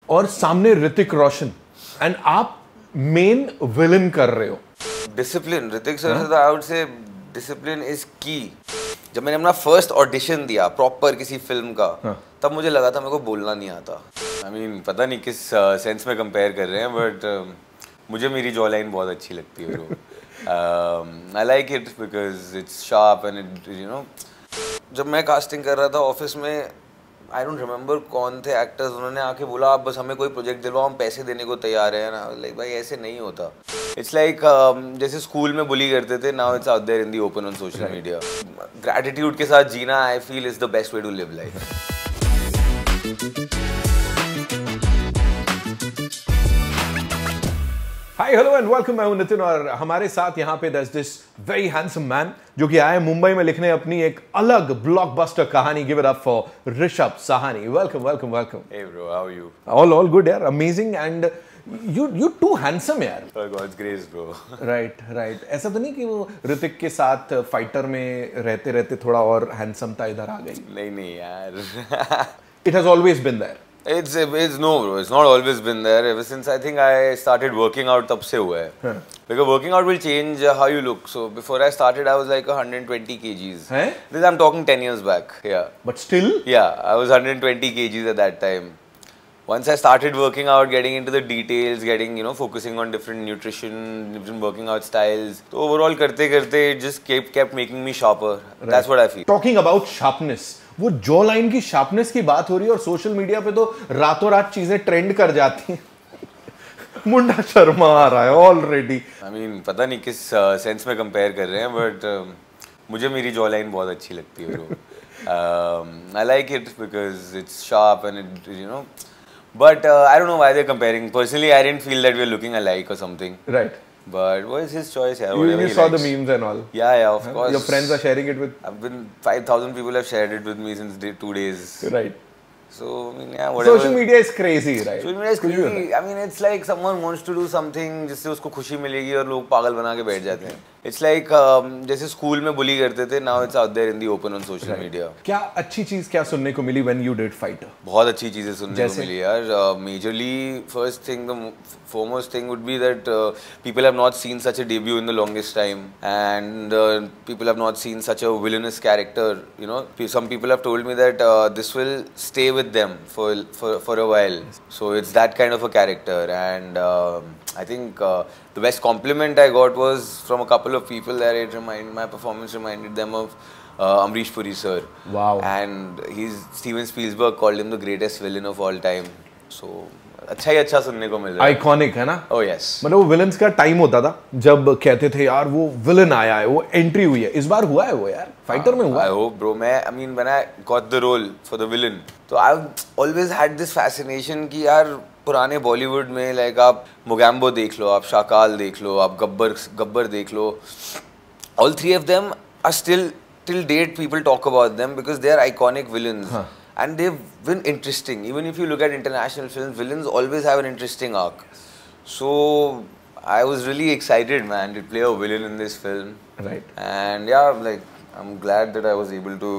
और सामने ऋतिक रोशन एंड आप मेन विलन कर रहे हो। डिसिप्लिन, ऋतिक सर से I would say discipline is key. जब मैंने अपना फर्स्ट ऑडिशन दिया प्रॉपर किसी फिल्म का, तब मुझे लगा था मेरे को बोलना नहीं आता। आई मीन पता नहीं किस सेंस में कंपेयर कर रहे हैं, बट मुझे मेरी जॉ लाइन बहुत अच्छी लगती है bro. I like it because it's sharp and it you know. जब मैं कास्टिंग कर रहा था ऑफिस में, आई डोंट रिमेंबर कौन थे एक्टर्स, उन्होंने आके बोला आप बस हमें कोई प्रोजेक्ट दिलवाओ, हम पैसे देने को तैयार हैं ना। लाइक भाई ऐसे नहीं होता। इट्स लाइक जैसे स्कूल में बुली करते थे, now it's out there in the open on social media. Gratitude के साथ जीना I feel is the best way to live life. Hi hello and welcome. मैं हूं नितिन और हमारे साथ यहाँ पे there's this very handsome man जो कि आए मुंबई में लिखने अपनी एक अलग ब्लॉकबस्टर कहानी। Give it up for Rishabh Sahni. Welcome welcome welcome. Hey bro, how are you? All good यार, amazing and you too handsome यार। Oh God's grace bro. Right. ऐसा तो नहीं कि वो ऋतिक के साथ फाइटर में रहते रहते थोड़ा और हैंडसमता इधर आ गई? नहीं यार। It has always been there. It's no bro, it's not always been there. Ever since I think I started working out, तब से हुआ है। Because working out will change how you look. So before I started, I was like 120 kgs. This I'm talking 10 years back. Yeah. But still? Yeah, I was 120 kgs at that time. Once I started working out, getting into the details, getting focusing on different nutrition, different working out styles. So overall, करते करते it just kept making me sharper. Right. That's what I feel. Talking about sharpness. वो jawline की शार्पनेस की बात हो रही है और सोशल मीडिया पे तो रातों रात चीजें ट्रेंड कर जाती हैं। मुंडा शर्मा आ रहा है ऑलरेडी। आई मीन पता नहीं किस सेंस में कंपेयर कर रहे हैं, बट मुझे मेरी जॉ लाइन बहुत अच्छी लगती है bro. I like it because it's sharp and it you know, but I don't know why they are comparing. Personally I didn't feel that we are looking alike और something. Right. But what is his choice? Yeah, you saw the memes and all. Yeah, of course. Your friends are sharing it with. I've been 5,000 people have shared it with me since 2 days. Right. So I mean, yeah, whatever. Social media is crazy, right? Social media is crazy. I mean, it's like someone wants to do something जिससे उसको खुशी मिलेगी और लोग पागल बना के बैठ जाते हैं। It's like जैसे स्कूल में बुली करते थे, now it's out there in the open on social media. क्या अच्छी चीज क्या सुनने को मिली when you did Fighter? बहुत अच्छी चीजें सुनने को मिली यार। Majorly, first thing, the foremost thing would be that people have not seen such a debut in the longest time, and people have not seen such a villainous character. You know, some people have told me that this will stay with them for a while. So it's that kind of a character, and I think the best compliment I got was from a couple of people that my performance reminded them of Amrish Puri sir. Wow. And Steven Spielberg called him the greatest villain of all time. So अच्छा ही अच्छा सुनने को मिल रहा है। Iconic है ना? Oh yes. मतलब वो विलन्स का टाइम होता था जब कहते थे यार वो विलन आया है, वो एंट्री हुई है। इस बार हुआ है वो यार, फाइटर में हुआ है। I hope bro, I mean when I got the role for the villain, तो I've always had this fascination कि यार पुराने बॉलीवुड में लाइक आप मोगैम्बो देख लो, आप शाकाल देख लो, आप गब्बर देख लो, all three of them are still till date people talk about them because they are iconic villains. And they've been interesting. Even if you look at international films, villains always have an interesting arc. So I was really excited, man, to play a villain in this film. Right. And yeah, like I'm glad that I was able to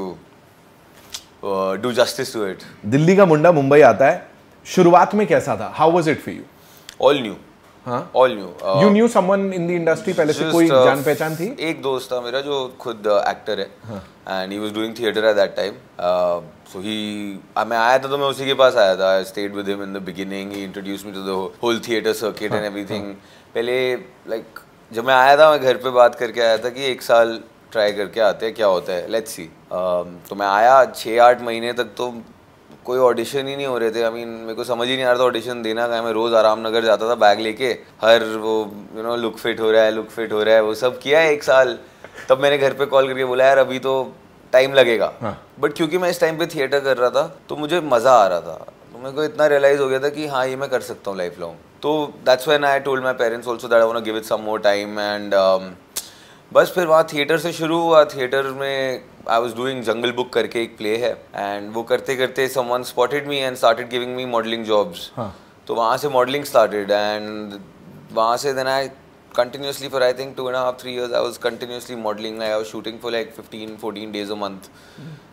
do justice to it. Delhi का मुंडा मुंबई आता है। शुरुआत में कैसा था? How was it for you? All new. हाँ? All new. You knew someone in the industry पहले से? कोई जान पहचान थी? एक दोस्त था मेरा जो खुद एक्टर है, and he was doing theatre at that time. So मैं आया था तो मैं उसी के पास आया था. I stayed with him in the beginning. He introduced me to the whole theatre circuit and everything. पहले like जब मैं आया था मैं घर पे बात करके आया था कि 1 साल ट्राई करके आते हैं क्या होता है, let's see. तो मैं आया 6-8 महीने तक तो कोई ऑडिशन ही नहीं हो रहे थे। आई मीन मेरे को समझ ही नहीं आ रहा था ऑडिशन देना का। मैं रोज़ आराम नगर जाता था बैग लेके, हर वो लुक फिट हो रहा है वो सब किया है 1 साल। तब मैंने घर पे कॉल करके बोला यार अभी तो टाइम लगेगा। बट क्योंकि मैं इस टाइम पे थिएटर कर रहा था तो मुझे मज़ा आ रहा था, तो मेरे को इतना रियलाइज़ हो गया था कि हाँ ये मैं कर सकता हूँ लाइफ लॉन्ग। तो that's when I told my parents also that I want to give it some more time. And बस फिर वहाँ थिएटर से शुरू हुआ। थिएटर में I was doing jungle book करके एक प्ले है, एंड वो करते करते someone spotted me and started giving me modelling jobs. तो वहाँ से मॉडलिंग स्टार्टेड, एंड वहाँ से then I continuously for I think 2.5-3 years I was continuously modeling. I was shooting for like 15-14 days a month.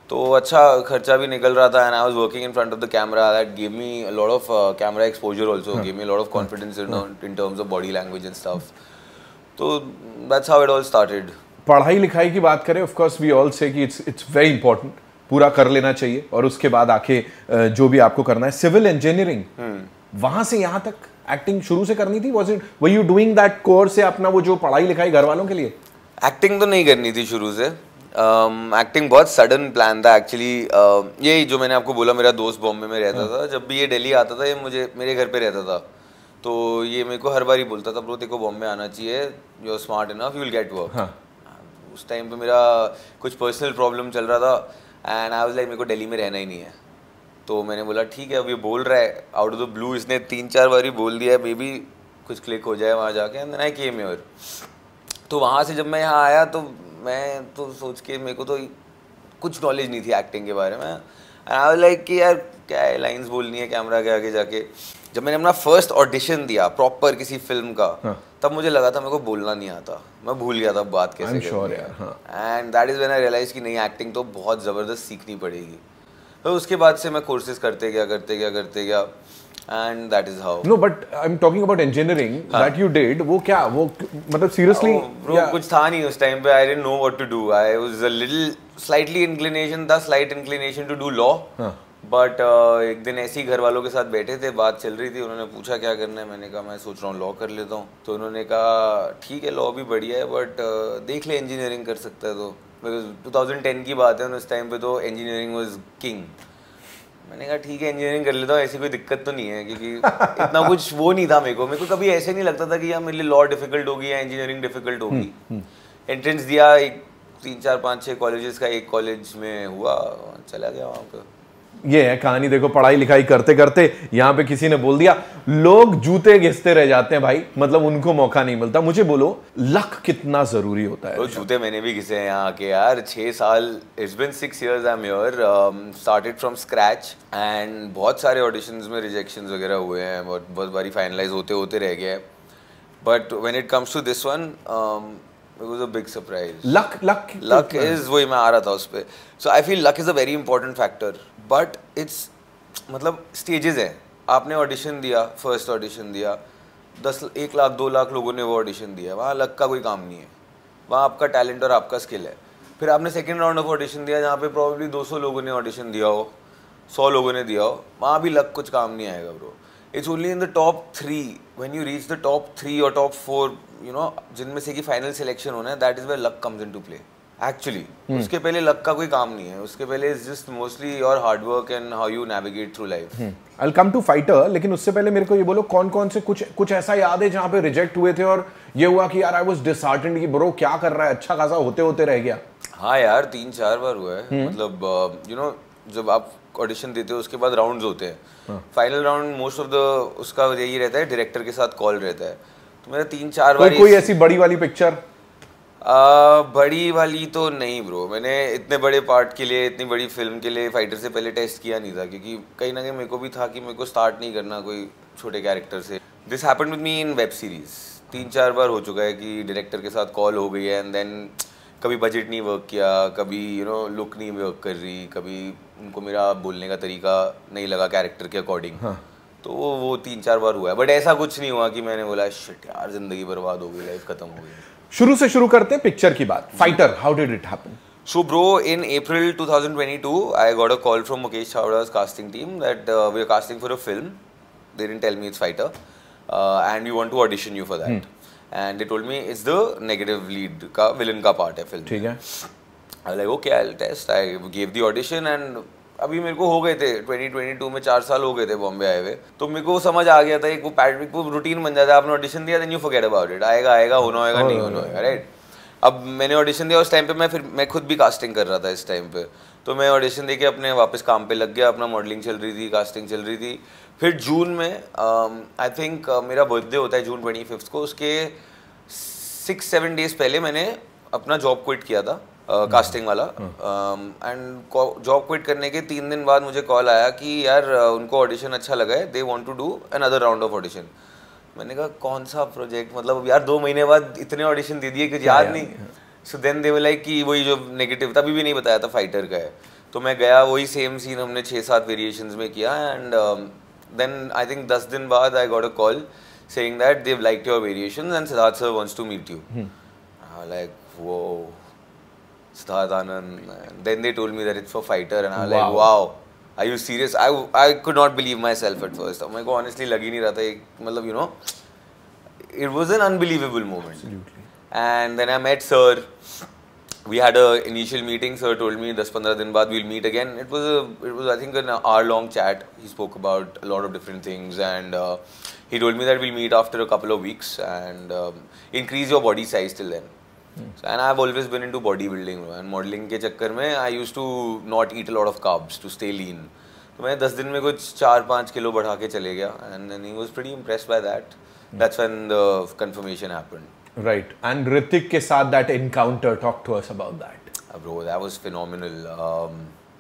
तो अच्छा खर्चा भी निकल रहा था, and I was working in front of the camera, that give me a lot of camera exposure also, give me a lot of confidence in terms of body language and stuff. तो that's how it all started. पढ़ाई लिखाई की बात करें, of course we all से कि it's very important, पूरा कर लेना चाहिए, और उसके बाद आके जो भी आपको करना है. सिविल इंजीनियरिंग, वहां से यहाँ तक एक्टिंग शुरू से करनी थी? Was it were you doing that course, या अपना वो जो पढ़ाई लिखाई घर वालों के लिए? एक्टिंग तो नहीं करनी थी शुरू से. एक्टिंग बहुत सडन प्लान था एक्चुअली. ये जो मैंने आपको बोला, मेरा दोस्त बॉम्बे में रहता था, जब भी ये दिल्ली आता था ये मुझे मेरे घर पे रहता था, तो ये मेरे को हर बार ही बोलता था, ब्रो तेरे को बॉम्बे आना चाहिए, you are smart enough, you will get work. उस टाइम पे मेरा कुछ पर्सनल प्रॉब्लम चल रहा था, एंड आई वाज लाइक मेरे को दिल्ली में रहना ही नहीं है. तो मैंने बोला ठीक है, अब ये बोल रहा है आउट ऑफ द ब्लू, इसने 3-4 बार ही बोल दिया है, मे बी कुछ क्लिक हो जाए वहाँ जाके, and then I came here. तो वहाँ से जब मैं यहाँ आया तो मैं तो सोच के, मेरे को तो कुछ नॉलेज नहीं थी एक्टिंग के बारे में, एंड आई वाज लाइक कि यार क्या है, लाइंस बोलनी है कैमरा के आगे जाके. जब मैंने अपना फर्स्ट ऑडिशन दिया प्रॉपर किसी फिल्म का, तब मुझे लगा था मेरे को बोलना नहीं आता, मैं भूल गया था बात कैसे करनी है. And that is when I realise कि नहीं, एक्टिंग तो बहुत ज़बरदस्त सीखनी पड़ेगी. तो उसके बाद से मैं कोर्सेज करते गया, and that is how. No but I am talking about engineering that you did. वो क्या, वो मतलब सीरियसली ब्रो कुछ था नहीं उस टाइम पे. I didn't know what to do. I was a little slight inclination to do law. But एक दिन ऐसे ही घर वालों के साथ बैठे थे, बात चल रही थी, उन्होंने पूछा क्या करना है, मैंने कहा मैं सोच रहा हूँ लॉ कर लेता हूँ. तो उन्होंने कहा ठीक है लॉ भी बढ़िया है, बट देख ले इंजीनियरिंग कर सकता है. तो 2010 की बात है, उस टाइम पे तो इंजीनियरिंग वाज किंग. मैंने कहा ठीक है इंजीनियरिंग कर लेता हूँ, ऐसी कोई दिक्कत तो नहीं है, क्योंकि इतना कुछ वो नहीं था. मेरे को कभी ऐसे नहीं लगता था कि यार मेरे लिए लॉ डिफिकल्ट होगी या इंजीनियरिंग डिफिकल्ट होगी. एंट्रेंस दिया, एक 3-4-5-6 कॉलेजेस का एक कॉलेज में हुआ, चला गया वहाँ पे. ये है कहानी. देखो पढ़ाई लिखाई करते करते यहाँ पे किसी ने बोल दिया, लोग जूते घिसते रह जाते हैं भाई, मतलब उनको मौका नहीं मिलता. मुझे बोलो लक कितना जरूरी होता है? तो जूते मैंने भी घिसे हैं यहाँ के यार. 6 साल, it's been 6 years I am here, started from scratch, and बहुत सारे ऑडिशंस में रिजेक्शंस वगैरह हुए हैं, बहुत बारी फाइनलाइज होते रह गया है. But when it comes to this one, it was a big surprise. Luck is, वही मैं आ रहा था उस पे. So I feel luck is a very important factor, but it's मतलब stages है. आपने ऑडिशन दिया, फर्स्ट ऑडिशन दिया, 1 लाख 2 लाख लोगों ने वो ऑडिशन दिया, वहाँ लक का कोई काम नहीं है, वहाँ आपका टैलेंट और आपका स्किल है. फिर आपने सेकेंड राउंड ऑफ ऑडिशन दिया, जहाँ पे प्रॉब्ली 200 लोगों ने ऑडिशन दिया हो, 100 लोगों ने दिया हो, वहाँ भी लक कुछ काम नहीं आएगा bro. It's only in the top 3, when you reach the top 3 or top 4, you know, जिनमें से कि फाइनल सिलेक्शन होना है, that is where luck comes into play. Actually, उसके पहले लक का कोई काम नहीं है, उसके पहले is just mostly your hard work and how you navigate through life. I'll come to fighter, लेकिन उससे पहले मेरे को ये बोलो कौन से कुछ ऐसा याद है जहाँ पे रिजेक्ट हुए थे और ये हुआ कि यार I was disheartened कि ब्रो क्या कर रहा है, अच्छा खासा होते रह गया? हाँ यार 3-4 बार हुआ है. मतलब you know, जब आप ऑडिशन देते हो उसके बाद राउंड्स होते हैं. Final round most of the उसका यही रहता है, डायरेक्टर के साथ कॉल रहता है. तो मेरा 3-4 बार कोई ऐसी बड़ी वाली पिक्चर? बड़ी वाली तो नहीं ब्रो. मैंने इतने बड़े पार्ट के लिए, इतनी बड़ी फिल्म के लिए फाइटर से पहले टेस्ट किया नहीं था, क्योंकि कहीं ना कहीं मेरे को भी था कि मेरे को स्टार्ट नहीं करना कोई छोटे कैरेक्टर से. This happened with me in web series. 3-4 बार हो चुका है कि डायरेक्टर के साथ कॉल हो गई है, एंड देन कभी बजट नहीं वर्क किया, कभी यू नो लुक नहीं वर्क कर रही, कभी उनको मेरा बोलने का तरीका नहीं लगा कैरेक्टर के अकॉर्डिंग. तो वो 3-4 बार हुआ है, बट ऐसा कुछ नहीं हुआ कि मैंने बोला शिट यार जिंदगी बर्बाद हो गई, लाइफ खत्म हो गई. शुरू से शुरू करते हैं पिक्चर की बात. Fighter, how did it happen? So bro, in April 2022, I got a call from Mukesh Chawda's casting team that we are casting for a film. They didn't tell me it's fighter, and we want to audition you for that. And they told me it's the negative lead का villain का part है film. ठीक है. I was like okay, I'll test. I gave the audition and अभी मेरे को हो गए थे 2022 में 4 साल हो गए थे बॉम्बे आए हुए. तो मेरे को समझ आ गया था, एक वो रूटीन बन जाता है. आपने ऑडिशन दिया, then you forget about it. आएगा होना होएगा, नहीं होना होएगा, राइट. अब मैंने ऑडिशन दिया उस टाइम पे, मैं खुद भी कास्टिंग कर रहा था इस टाइम पे. तो मैं ऑडिशन दे के अपने वापस काम पे लग गया, अपना मॉडलिंग चल रही थी, कास्टिंग चल रही थी. फिर जून में आई थिंक मेरा बर्थडे होता है जून 25 को, उसके 6-7 डेज पहले मैंने अपना जॉब क्विट किया था, कास्टिंग वाला. एंड जॉब क्विट करने के 3 दिन बाद मुझे कॉल आया कि यार उनको ऑडिशन अच्छा लगा है, they want to do another round of audition. मैंने कहा कौन सा प्रोजेक्ट, मतलब यार 2 महीने बाद इतने ऑडिशन दे दिए कि याद नहीं. So then they were like कि वही जो नेगेटिव, तभी भी नहीं बताया था फाइटर का है. तो मैं गया, वही सेम सीन हमने 6-7 वेरिएशंस में किया एंड देन आई थिंक 10 दिन बाद I got a call saying that they've liked your variations and Siddharth sir wants to meet you. I was like, whoa, Siddharth Anand. And then they told me that it's for fighter and I was like, wow, are you serious? I could not believe myself at first. मेरे को honestly लग ही नहीं रहा था, मतलब you know, it was an unbelievable moment. Absolutely. And then I met sir. We had a initial meeting. Sir told me 10-15 दिन बाद we'll meet again. It was I think an hour-long chat. He spoke about a lot of different things and he told me that we'll meet after a couple of weeks and increase your body size till then. So, and I've always been into bodybuilding and modeling के चक्कर में I used to not eat a lot of carbs to stay lean. तो मैं 10 दिन में कुछ 4-5 kilo बढ़ा के चले गया and then he was pretty impressed by that. That's when the confirmation happened. Right. And Hrithik के साथ that encounter, talk to us about that. Bro, that was phenomenal.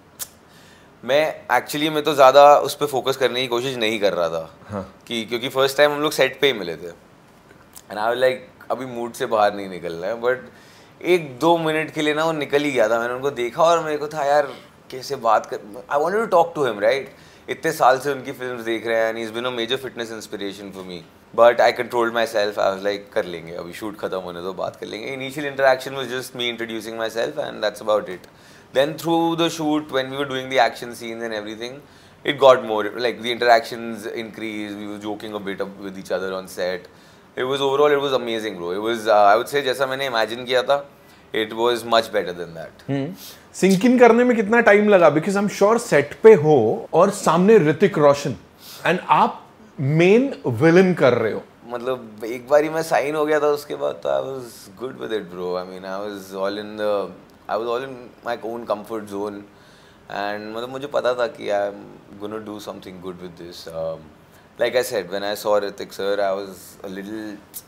मैं एक्चुअली मैं तो ज़्यादा उस पर फोकस करने की कोशिश नहीं कर रहा था कि क्योंकि फर्स्ट टाइम हम लोग सेट पे ही मिले थे एंड आई वाज लाइक अभी मूड से बाहर नहीं निकलना है बट 1-2 मिनट के लिए ना वो निकल ही गया था. मैंने उनको देखा और मेरे को था यार कैसे बात कर, I wanted to talk to him right. इतने साल से उनकी फिल्म्स देख रहे हैं and he is been a major fitness inspiration for me but I controlled myself. I was like कर लेंगे अभी शूट खत्म होने दो बात कर लेंगे. Initial interaction was just me introducing myself and that's about it. Then through the shoot, when we were doing the action scenes and everything, it got more, like the interactions increased, we were joking a bit with each other on set. It was overall, it was amazing bro. It was, I would say जैसा मैंने imagine किया था, it was much better than that. Sink in करने में कितना time लगा? Because I'm sure set पे हो और सामने ऋतिक रोशन and आप main villain कर रहे हो. मतलब एक बारी मैं साइन हो गया था उसके बाद तो I was good with it bro. I mean I was all in my own comfort zone and मतलब मुझे पता था कि I'm gonna do something good with this. Like I said, when I saw Hrithik sir, I was a little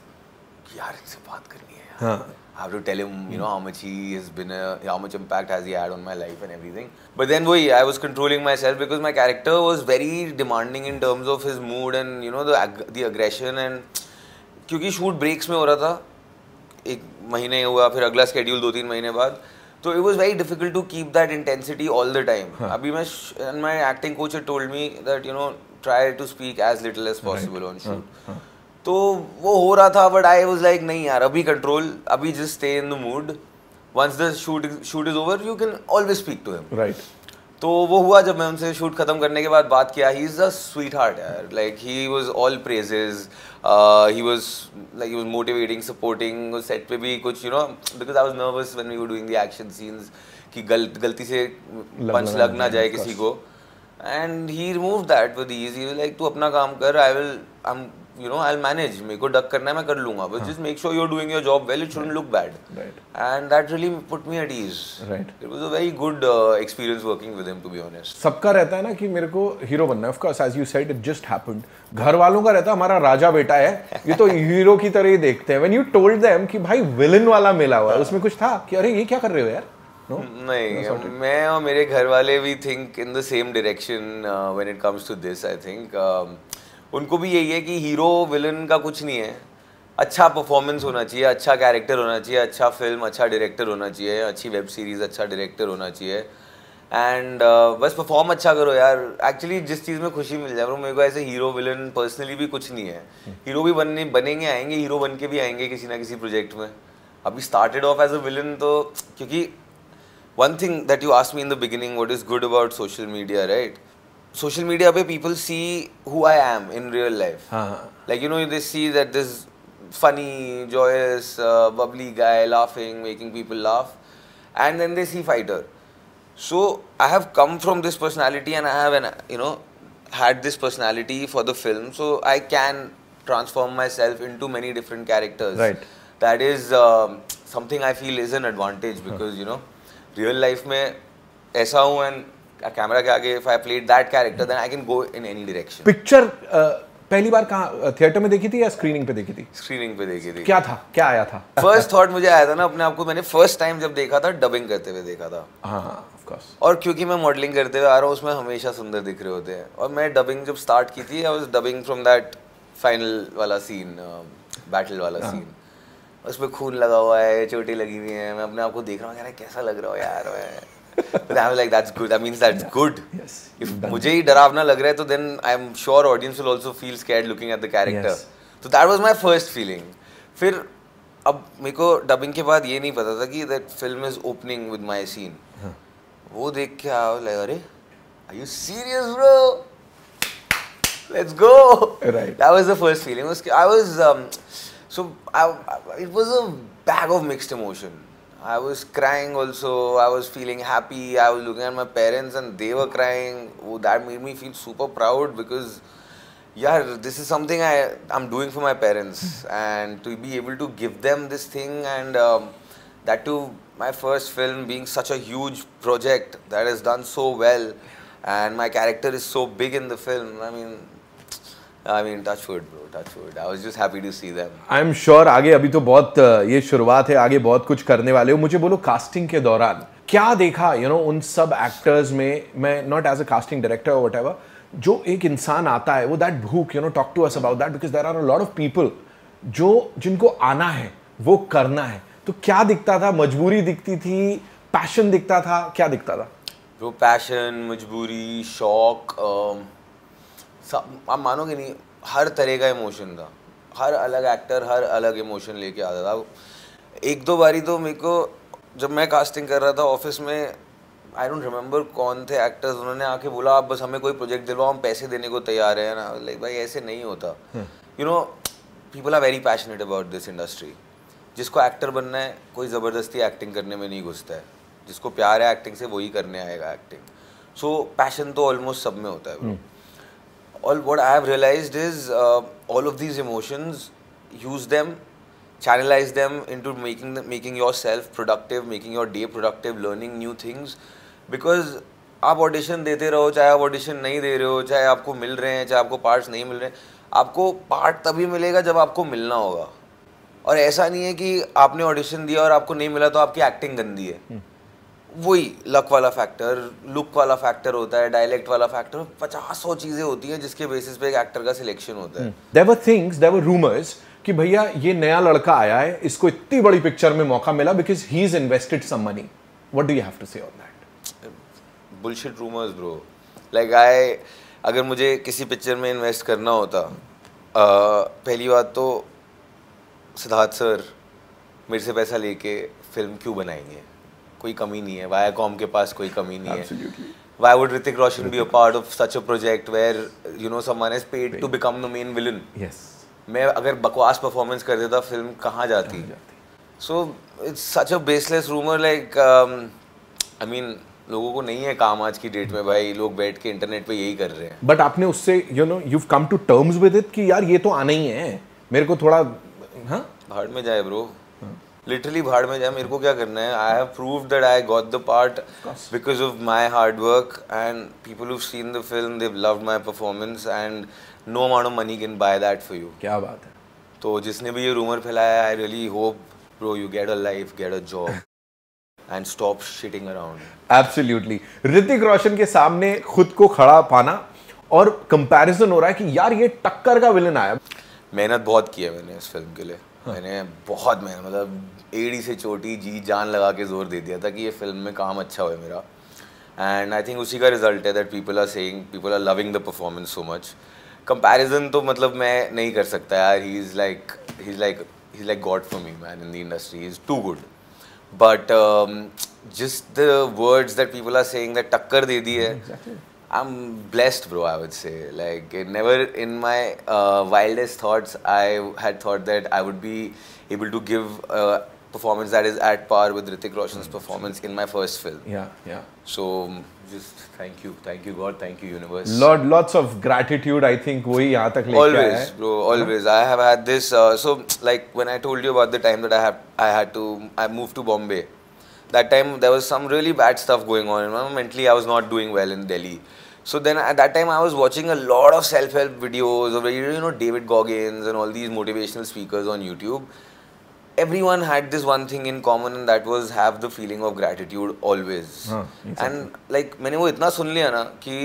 यार इनसे बात करनी है यार. I have to tell him, you know, how much he has been, how much impact has he had on my life and everything. But then I was controlling myself because my character was very demanding in terms of his mood and you know the aggression and क्योंकि shoot breaks में हो रहा था, एक महीने हुआ फिर अगला schedule 2-3 महीने बाद. So it was very difficult to keep that intensity all the time. अभी मैं and my acting coach had told me that you know try to speak as little as possible on shoot. तो वो हो रहा था but I was like नहीं यार अभी control, अभी just stay in the mood. Once the shoot is over, you can always speak to him. Right. तो वो हुआ जब मैं उनसे शूट खत्म करने के बाद बात किया. He is a sweetheart यार. Like he was all praises. He was motivating, supporting. Set पे भी कुछ you know because I was nervous when we were doing the action scenes कि गलती से पंच लग ना जाए किसी को. And he remove that with ease. He was like तू अपना काम कर, I'll manage. मेरे को डक करना है मैं कर लूंगा. But just make sure you're doing your job well. It shouldn't look bad. Right. And that really put me at ease. Right. It was a very good experience working with him, to be honest. सबका रहता है ना कि मेरे को hero बनना है. Of course, as you said, it just happened. घर वालों का रहता है हमारा राजा बेटा है, ये तो हीरो की तरह ही देखते हैं. When you told them कि भाई विलन वाला मिला हुआ है, उसमें कुछ था कि अरे ये क्या कर रहे हो यार? No? नहीं, मैं और मेरे घर वाले भी think in the same direction when it comes to this. I think उनको भी यही है कि हीरो विलन का कुछ नहीं है. अच्छा परफॉर्मेंस होना चाहिए, अच्छा कैरेक्टर होना चाहिए, अच्छा फिल्म, अच्छा डायरेक्टर होना चाहिए, अच्छी वेब सीरीज़, अच्छा डायरेक्टर होना चाहिए एंड बस परफॉर्म अच्छा करो यार. एक्चुअली जिस चीज़ में खुशी मिल जाए. मेरे को ऐसे हीरो विलन पर्सनली भी कुछ नहीं है. हीरो भी बनेंगे आएंगे, हीरो बन के भी आएंगे किसी ना किसी प्रोजेक्ट में. अभी started off as a villain तो क्योंकि one thing that you asked me in the beginning what is good about social media right. Social media पे people see who I am in real life. Like you know they see that this funny, joyous, bubbly guy laughing, making people laugh, and then they see fighter. So I have come from this personality and I have had this personality for the film, so I can transform myself into many different characters. Right. That is something I feel is an advantage because real life में ऐसा हूँ and camera के आगे if I played that character then I can go in any direction. Picture पहली बार कहाँ theatre में देखी थी या स्क्रीनिंग पे देखी थी? स्क्रीनिंग पे देखी थी. क्या था, क्या आया था? फर्स्ट थॉट मुझे आया था ना अपने आप को, मैंने फर्स्ट टाइम जब देखा था डबिंग करते हुए देखा था. हाँ ऑफ कोर्स. और क्योंकि मैं मॉडलिंग करते हुए आ रहा हूँ उसमें हमेशा सुंदर दिख रहे होते हैं और मैं डबिंग जब स्टार्ट की थी I was dubbing from that final वाला सीन, बैटल वाला सीन. उसमें खून लगा हुआ है, चोटें लगी हुई हैं, मैं अपने आप को देख रहा हूँ यार कैसा लग रहा हो यार मैं. But I was like, that's good. That means that's good. Yes. If मुझे ही डरावना लग रहा है तो then I'm sure audience will also feel scared looking at the character. Yes. So that was my first feeling. फिर अब मेरे को डबिंग के बाद ये नहीं पता था कि that film is opening with my scene. वो देख के I was like, अरे are you serious bro? Let's go. Right. That was the first feeling. I was it was a bag of mixed emotion. I was crying also. I was feeling happy. I was looking at my parents and they were crying. Oh, that made me feel super proud because, yeah, this is something I'm doing for my parents, and to be able to give them this thing, and that too, my first film being such a huge project that has done so well, and my character is so big in the film. I mean, touch wood, bro, touch wood. I was just happy to see them. I am sure आगे अभी तो बहुत ये शुरुआत है, आगे बहुत कुछ करने वाले हो. मुझे बोलो कास्टिंग के दौरान क्या देखा उन सब एक्टर्स में, मैं not as a casting director और व्हाटएवर, जो एक इंसान आता है वो दैट भूख talk to us about that because there are a lot of people जिनको आना है वो करना है. तो क्या दिखता था? मजबूरी दिखती थी, पैशन दिखता था, क्या दिखता था? ब्रो पैशन, मजबूरी, शौक, आप मानोगे नहीं, हर तरह का इमोशन था. हर अलग एक्टर हर अलग इमोशन लेके आता था. एक दो बारी तो मेरे को जब मैं कास्टिंग कर रहा था ऑफिस में, आई डोंट रिमेंबर कौन थे एक्टर्स, उन्होंने आके बोला आप बस हमें कोई प्रोजेक्ट दिलवाओ, हम पैसे देने को तैयार हैं ना. लाइक भाई ऐसे नहीं होता. People are very passionate about this industry. जिसको एक्टर बनना है कोई ज़बरदस्ती एक्टिंग करने में नहीं घुसता है. जिसको प्यार है एक्टिंग से वही करने आएगा एक्टिंग. सो पैशन तो ऑलमोस्ट सब में होता है. All what I have realized is all of these emotions, use them, channelize them into making yourself productive, making your day productive, learning new things. Because आप ऑडिशन देते रहो, चाहे आप ऑडिशन नहीं दे रहे हो, चाहे आपको मिल रहे हैं, चाहे आपको पार्ट्स नहीं मिल रहे हैं, आपको पार्ट तभी मिलेगा जब आपको मिलना होगा. और ऐसा नहीं है कि आपने ऑडिशन दिया और आपको नहीं मिला तो आपकी एक्टिंग गंदी है. वही लक वाला फैक्टर, लुक वाला फैक्टर होता है, डायलेक्ट वाला फैक्टर, 50-100 चीजें होती हैं जिसके बेसिस पे एक एक्टर का सिलेक्शन होता है. There were things, there were rumors कि भैया ये नया लड़का आया है, इसको इतनी बड़ी पिक्चर में मौका मिला because he's invested some money. What do you have to say on that? Bullshit rumors, bro. Like अगर मुझे किसी पिक्चर में इन्वेस्ट करना होता, पहली बात तो सिद्धार्थ सर मेरे से पैसा लेके फिल्म क्यों बनाएंगे? कोई कमी नहीं है. वायाकॉम के पास कोई कमी नहीं है. Why would Hrithik Roshan be a part of such a project where someone is paid to become the main villain? Yes. मैं अगर बकवास परफॉर्मेंस कर देता फिल्म कहाँ जाती? So it's such a baseless rumor. Like I mean लोगों को नहीं है काम आज की डेट में भाई, लोग बैठ के इंटरनेट पे यही कर रहे हैं. बट आपने उससे you've come to terms with it कि यार ये तो आना ही है, मेरे को थोड़ा भाड़ में जाए ब्रो, लिटरली भाड़ में जाए. मेरे को क्या करना है? I have proved that I got the part because of my hard work, and people who've seen the film, they have loved my performance, and no amount of money can buy that for you. क्या बात है. तो जिसने भी ये rumour फैलाया, I really hope bro you get a life, get a job and stop shitting around. Absolutely. Hrithik Roshan के सामने खुद को खड़ा पाना और कंपैरिजन हो रहा है कि यार ये टक्कर का विलन आया. मेहनत बहुत की है मैंने इस फिल्म के लिए. मैंने बहुत मेहनत, मतलब एड़ी से चोटी जी जान लगा के जोर दे दिया था कि ये फिल्म में काम अच्छा हो मेरा. एंड आई थिंक उसी का रिजल्ट है that people are saying, people are loving the performance so much. Comparison तो मतलब मैं नहीं कर सकता यार. He is like god for me man in the industry. He is too good. But just the words that people are saying that टक्कर दे दी है. I'm blessed, bro, I would say. Like, never in my wildest thoughts, I had thought that I would be able to give a performance that is at par with Hrithik Roshan's performance in my first film. Yeah. So, just thank you God, thank you universe. Lots of gratitude, I think, वही यहाँ तक लेके आया है. Always, bro, always. I have had this, so, like, when I told you about the time that I moved to Bombay, that time there was some really bad stuff going on. Mentally, I was not doing well in Delhi. So then at that time I was watching a lot of self-help videos of David Goggins and all these motivational speakers on YouTube. Everyone had this one thing in common, and that was have the feeling of gratitude always. Exactly. And like मैंने वो इतना सुन लिया ना कि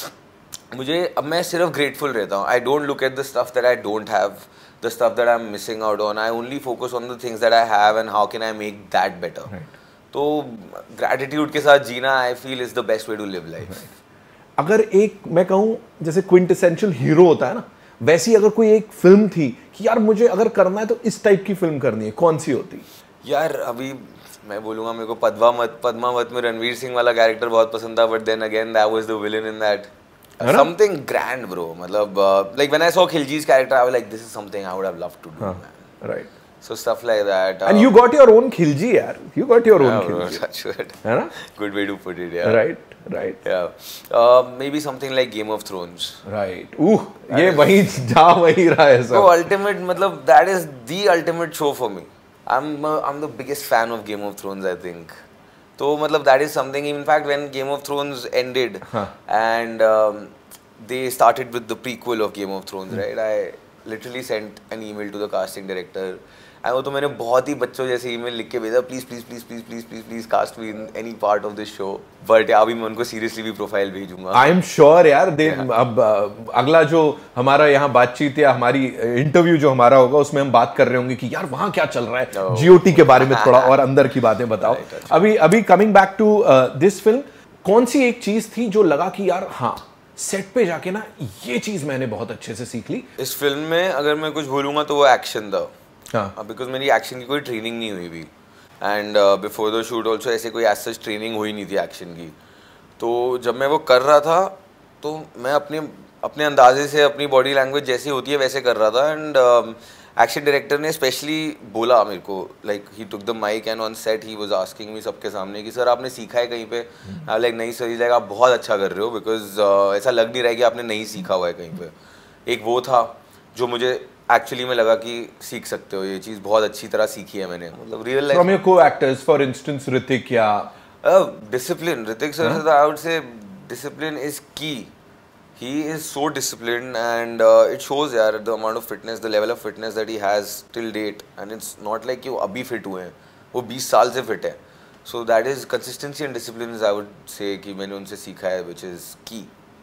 मुझे अब मैं सिर्फ grateful रहता हूँ. I don't look at the stuff that I don't have, the stuff that I'm missing out on. I only focus on the things that I have and how can I make that better. Right. तो gratitude के साथ जीना I feel is the best way to live life. अगर एक मैं कहूँ जैसे quintessential hero होता है ना, वैसी अगर कोई एक फिल्म थी कि यार मुझे अगर करना है तो इस टाइप की फिल्म करनी है, कौन सी होती? यार अभी मैं बोलूँगा मेरे को पद्मावत में रणवीर सिंह वाला कैरेक्टर बहुत पसंद था, but then again that was the villain in that. Something grand bro, मतलब like when I saw Khilji's character I was like this is something I would have loved to do, man. Right. So stuff like that. And you got your own Khilji, yaar. You got your own Khilji. That's good. है ना? Good way to put it, yeah. Right. Yeah. Maybe something like Game of Thrones. Right. ये वही जा वही रहा है सब. So ultimate, मतलब that is the ultimate show for me. I'm the biggest fan of Game of Thrones, I think. तो मतलब that is something. In fact, when Game of Thrones ended, and they started with the prequel of Game of Thrones, right? I literally sent an email to the casting director. वो तो मैंने बहुत ही बच्चों जैसे email लिख के भेजा, please cast me in any part of this show, but अभी मैं उनको सीरियसली भी प्रोफाइल भेजूंगा। आई एम श्योर यार दे अब अगला जो हमारा यहाँ बातचीत या हमारी इंटरव्यू जो हमारा होगा उसमें हम बात कर रहे होंगे कि यार वहाँ क्या चल रहा है, जीओटी के बारे में थोड़ा और अंदर की बातें बताओ। अभी coming back to this film, कौन सी एक चीज थी जो लगा कि यार हाँ सेट पे जाके ना ये चीज मैंने बहुत अच्छे से सीख ली? इस फिल्म में अगर मैं कुछ बोलूँगा तो वो एक्शन था, बिकॉज मेरी एक्शन की कोई ट्रेनिंग नहीं हुई थी, and before the shoot also ऐसे कोई एज सच ट्रेनिंग हुई नहीं थी एक्शन की। तो जब मैं वो कर रहा था तो मैं अपने अंदाजे से अपनी बॉडी लैंग्वेज जैसी होती है वैसे कर रहा था, एंड एक्शन डायरेक्टर ने स्पेशली बोला मेरे को, like he took the mic and on set he was asking me सबके सामने कि सर आपने सीखा है कहीं पे? आई लाइक नहीं सर, लाइक आप बहुत अच्छा कर रहे हो, बिकॉज ऐसा लग नहीं रहा है कि आपने नहीं सीखा हुआ है कहीं पे। एक वो था जो मुझे एक्चुअली में लगा कि सीख सकते हो, ये चीज़ बहुत अच्छी तरह सीखी है मैंने, मतलब real life. From your co-actors for instance Hrithik या डिसिप्लिन, ऋतिक सर से I would say discipline is key. He is so disciplined, and it shows यार the amount of fitness, the level of fitness that he has till date, and it's not like कि वो अभी fit हुए हैं, वो 20 साल से fit है। So that is consistency and discipline is I would say कि मैंने उनसे सीखा है, which is key.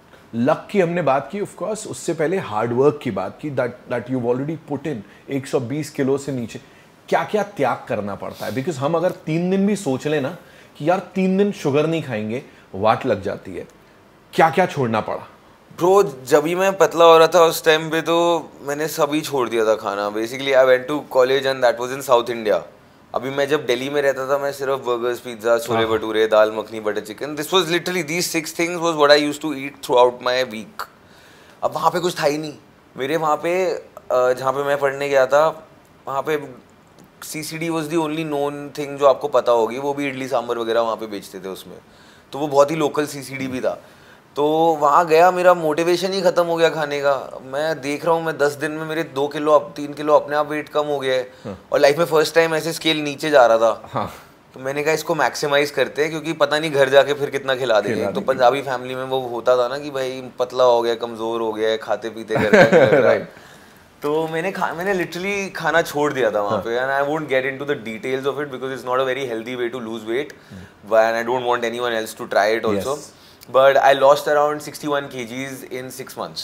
लक की हमने बात की ऑफ कोर्स, उससे पहले हार्ड वर्क की बात की, that you already put in 120 kilo से नीचे क्या क्या त्याग करना पड़ता है? बिकॉज हम अगर 3 दिन भी सोच लें ना कि यार 3 दिन शुगर नहीं खाएंगे वाट लग जाती है, क्या क्या छोड़ना पड़ा? ब्रो जब भी मैं पतला हो रहा था उस टाइम पे तो मैंने सभी छोड़ दिया था खाना। Basically I went to college and that was in South India. अभी मैं जब दिल्ली में रहता था मैं सिर्फ burgers, pizza, chole bhature, dal makhani, butter chicken, this was literally these 6 things was what I used to eat throughout my week. अब वहाँ पे कुछ था ही नहीं मेरे, वहाँ पे जहाँ पे मैं पढ़ने गया था वहाँ पे CCD was the only known thing जो आपको पता होगी, वो भी इडली सांभर वगैरह वहाँ पे बेचते थे उसमें, तो वो बहुत ही लोकल CCD भी था। तो वहाँ गया, मेरा मोटिवेशन ही ख़त्म हो गया खाने का। मैं देख रहा हूँ मैं 10 दिन में मेरे 2 किलो 3 किलो अपने आप वेट कम हो गया है, और लाइफ में फर्स्ट टाइम ऐसे स्केल नीचे जा रहा था। तो मैंने कहा इसको मैक्सिमाइज करते हैं, क्योंकि पता नहीं घर जाके फिर कितना खिला देंगे। तो पंजाबी फैमिली में वो होता था ना कि भाई पतला हो गया, कमज़ोर हो गया, खाते पीते घर तो मैंने लिटरली खाना छोड़ दिया था वहाँ पे, and I won't get into the details of it because it's not a very healthy way to lose weight, and I don't want anyone else to try it also. But I lost around 61 kgs in 6 months.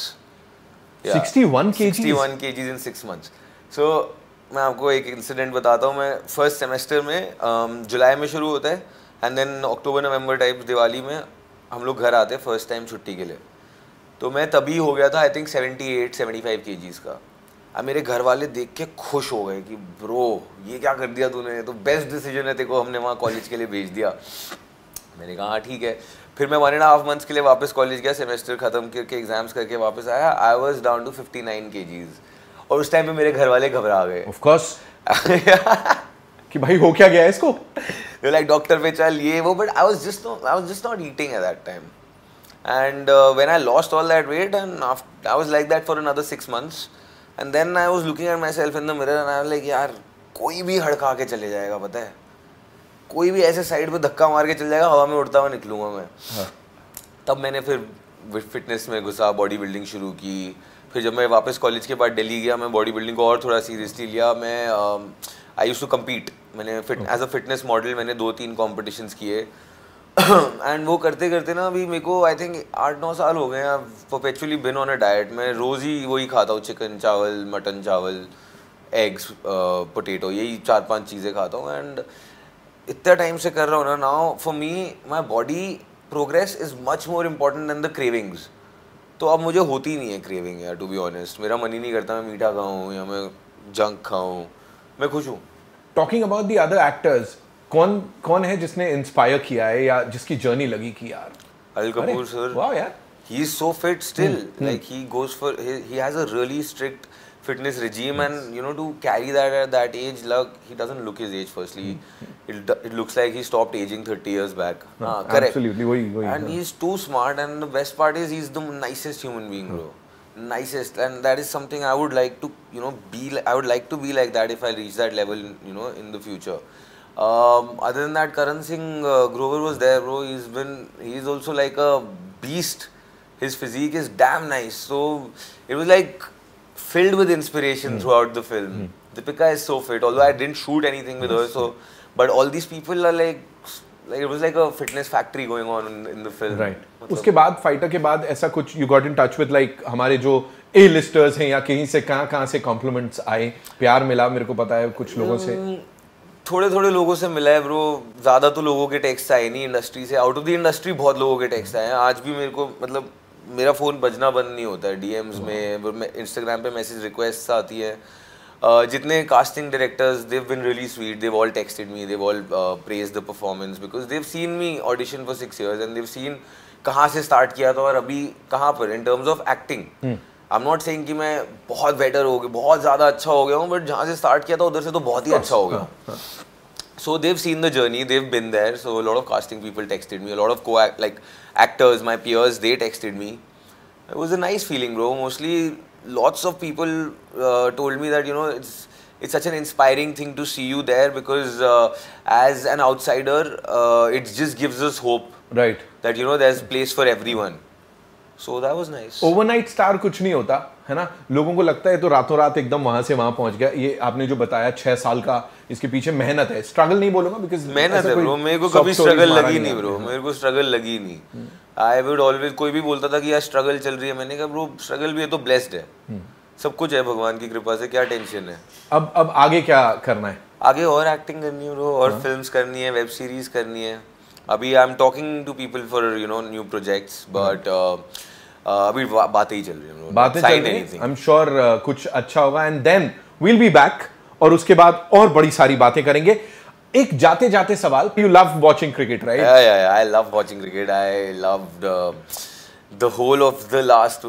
Yeah. 61 kgs? 61 kgs in 6 months. So मैं आपको एक incident बताता हूँ। मैं first semester में जुलाई में शुरू होता है, and then October November type Diwali में हम लोग घर आते हैं फर्स्ट टाइम छुट्टी के लिए। तो मैं तभी हो गया था आई थिंक 78-75 kgs का। अब मेरे घर वाले देख के खुश हो गए कि ब्रो ये क्या कर दिया तूने, तो बेस्ट डिसीजन है तेरे को, हमने वहाँ कॉलेज के लिए भेज दिया। मैंने कहा हाँ ठीक है। फिर मैं 1.5 months के लिए वापस कॉलेज गया, सेमेस्टर खत्म करके एग्जाम्स करके वापस आया। I was down to 59 kgs, और उस टाइम पे मेरे घर वाले घबरा गए ऑफ कोर्स कि भाई हो क्या गया है इसको। दे लाइक डॉक्टर पे चल ये वो, but I was just not eating at that time, and when I lost all that weight and I was like that for another 6 months, and then I was looking at myself in the mirror and I was like यार कोई भी हड़का के चले जाएगा, पता है कोई भी ऐसे साइड पे धक्का मार के चल जाएगा, हवा में उड़ता हुआ निकलूंगा मैं। तब मैंने फिर फिटनेस में घुसा, बॉडी बिल्डिंग शुरू की। फिर जब मैं वापस कॉलेज के बाद दिल्ली गया, मैं बॉडी बिल्डिंग को और थोड़ा सीरियसली लिया। मैं आई यूज्ड टू कम्पीट, मैंने एज अ फिटनेस मॉडल मैंने 2-3 कॉम्पिटिशन्स किए। एंड वो करते करते ना अभी मेरे को आई थिंक 8-9 साल हो गए हैं, perpetually been on a diet. मैं रोज़ ही वही खाता हूँ, चिकन चावल, मटन चावल, एग्स, पोटैटो, यही 4-5 चीज़ें खाता हूँ। एंड इतना टाइम से कर रहा हूँ ना, now for me my body progress is much more important than the cravings. तो अब मुझे होती नहीं है क्रेविंग यार, टू बी ऑनेस्ट. मेरा मन ही नहीं करता मैं मीठा खाऊं या मैं जंक खाऊं. मैं खुश हूँ. Talking about the other actors, कौन है जिसने इंस्पायर किया है या जिसकी जर्नी लगी कि यार अनिल कपूर सर. वाह यार. He is so fit still. Like he goes for he has a really strict fitness regime, and you know, to carry that at that age, like he doesn't look his age. Firstly, it looks like he stopped aging 30 years back. Correct. Absolutely, वही. And he's too smart, and the best part is he's the nicest human being, bro. Nicest, and that is something I would like to, you know, be. I would like to be like that if I reach that level, you know, in the future. Other than that, Karan Singh Grover was there, bro. He's also like a beast. His physique is damn nice. So it was like filled with inspiration throughout the film. Deepika is so fit. Although I didn't shoot anything with her, so but all these people are like it was like a fitness factory going on in the film. Right. उसके बाद fighter के बाद ऐसा कुछ you got in touch with like हमारे जो A-listers हैं या कहीं से कहाँ से compliments आए, प्यार मिला, मेरे को पता है कुछ लोगों से. थोड़े लोगों से मिला है ब्रो. ज़्यादा तो लोगों के टेक्स्ट आए नहीं इंडस्ट्री से. आउट ऑफ द इंडस्ट्री बहुत लोगों के टेक्स्ट आए हैं. आज भी मेरे को मतलब मेरा फ़ोन बजना बंद नहीं होता है. डीएम्स में, इंस्टाग्राम पे मैसेज रिक्वेस्ट आती है. जितने casting directors, they've been really sweet. They've all texted me, they've all praise the performance because they've seen me audition for 6 years and they've seen कहाँ से स्टार्ट किया था और अभी कहाँ पर in terms of acting. I am not saying कि मैं बहुत बेटर हो गया, बहुत ज़्यादा अच्छा हो गया हूँ, बट जहाँ से स्टार्ट किया था उधर से तो बहुत ही अच्छा हो गया. So they've seen the journey, they've been there. So a lot of casting people texted me, a lot of actors, my peers, they texted me. It was a nice feeling, bro. Mostly, lots of people told me that, you know, it's such an inspiring thing to see you there because as an outsider, it just gives us hope. Right. That, you know, there's place for everyone. So that was nice. Overnight star कुछ नहीं होता है ना. लोगों को लगता है तो रातों रात एकदम वहां से वहां पहुंच गया. ये आपने जो बताया 6 साल का, इसके पीछे मेहनत है. स्ट्रगल नहीं बोलूंगा बिकॉज मेहनत है ब्रो. मेरे को कभी स्ट्रगल लगी नहीं ब्रो. मेरे को स्ट्रगल लगी नहीं. आई वुड ऑलवेज, कोई भी बोलता था कि यार स्ट्रगल चल रही है, मैंने कहा ब्रो स्ट्रगल भी है तो ब्लेस्ड है. सब कुछ है भगवान की कृपा से, क्या टेंशन है. अब आगे क्या करना है? आगे और एक्टिंग करनी है ब्रो, और फिल्म्स करनी है, वेब सीरीज करनी है. अभी I am talking to people for, you know, new projects, but अभी बातें ही चल रही हैं. बातें चल रही हैं. आई एम श्योर कुछ अच्छा होगा and then we'll be back और उसके बाद और बड़ी सारी बातें करेंगे. एक जाते जाते सवाल, you love watching cricket right? Yeah, I love watching cricket. I loved the whole of the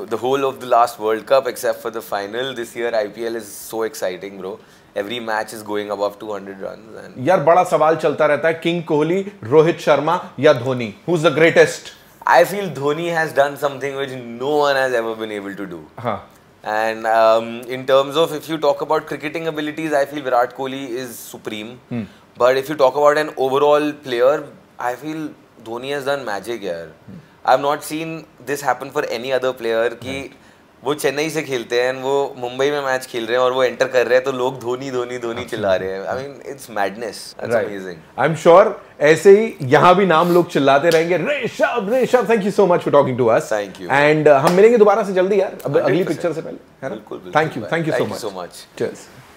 last World Cup except for the final. This year IPL is so exciting, bro. Every match is going above 200 runs. And यार बड़ा सवाल चलता रहता है, king Kohli, Rohit Sharma या Dhoni, who's the greatest? I feel Dhoni has done something which no one has ever been able to do. And in terms of, if you talk about cricketing abilities, I feel Virat Kohli is supreme. But if you talk about an overall player, I feel Dhoni has done magic here. I have not seen this happen for any other player कि वो चेन्नई से खेलते हैं, वो मुंबई में match खेल रहे हैं और वो एंटर कर रहे हैं तो लोग धोनी धोनी धोनी चिल्ला रहे हैं. I mean it's madness. That's amazing. I am sure ऐसे ही यहाँ भी नाम लोग चिल्लाते रहेंगे. Rishabh, thank you so much for talking to us. Thank you. And हम मिलेंगे दोबारा से जल्दी यार, अब अगली पिक्चर से पहले. बिल्कुल. Thank you so much. Cheers.